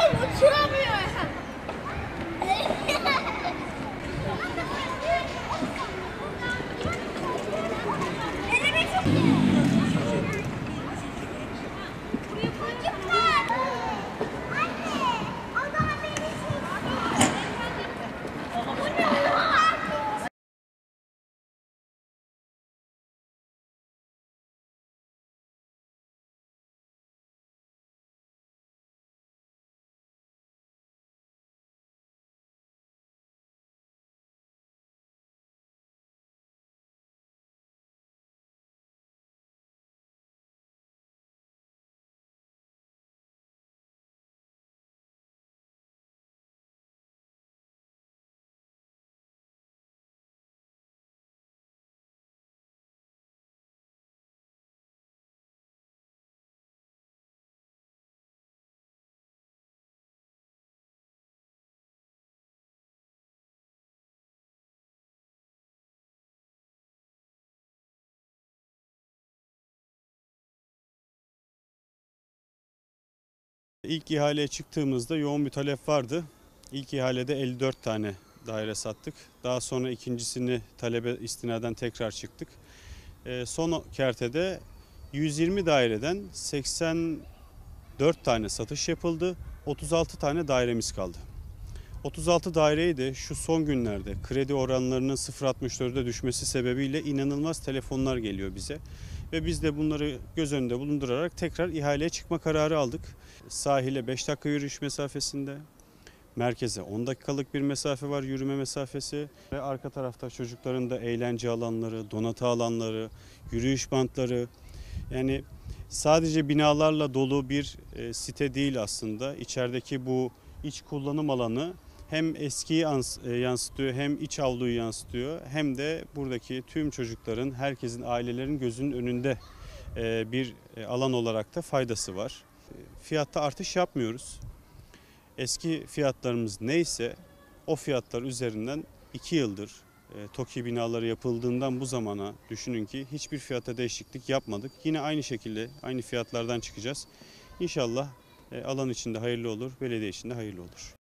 Uçuramıyor. Elime çok iyi. İlk ihaleye çıktığımızda yoğun bir talep vardı. İlk ihalede 54 tane daire sattık. Daha sonra ikincisini talebe istinaden tekrar çıktık. Son kertede 120 daireden 84 tane satış yapıldı. 36 tane dairemiz kaldı. 36 daireyi de şu son günlerde kredi oranlarının 0,64'e düşmesi sebebiyle inanılmaz telefonlar geliyor bize. Ve biz de bunları göz önünde bulundurarak tekrar ihaleye çıkma kararı aldık. Sahile 5 dakika yürüyüş mesafesinde, merkeze 10 dakikalık bir mesafe var, yürüme mesafesi. Ve arka tarafta çocukların da eğlence alanları, donatı alanları, yürüyüş bantları. Yani sadece binalarla dolu bir site değil aslında. İçerideki bu iç kullanım alanı hem eskiyi yansıtıyor, hem iç avluyu yansıtıyor, hem de buradaki tüm çocukların, herkesin, ailelerin gözünün önünde bir alan olarak da faydası var. Fiyatta artış yapmıyoruz. Eski fiyatlarımız neyse o fiyatlar üzerinden 2 yıldır TOKİ binaları yapıldığından bu zamana düşünün ki hiçbir fiyata değişiklik yapmadık. Yine aynı şekilde aynı fiyatlardan çıkacağız. İnşallah alan içinde hayırlı olur, belediye içinde hayırlı olur.